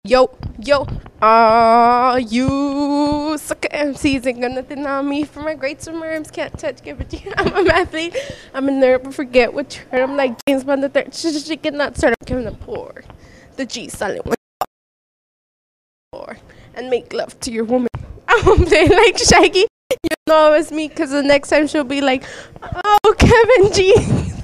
Yo, yo, you sucker MCs ain't got nothing on me. For my great swimmers can't touch, give it to you. I'm an athlete. I'm a nerd, but forget what you heard. I'm like James Bond the third. She cannot start. I'm Kevin the poor. The G silent one. And make love to your woman. I'm playing like Shaggy. You know it's me, because the next time she'll be like, oh, Kevin G.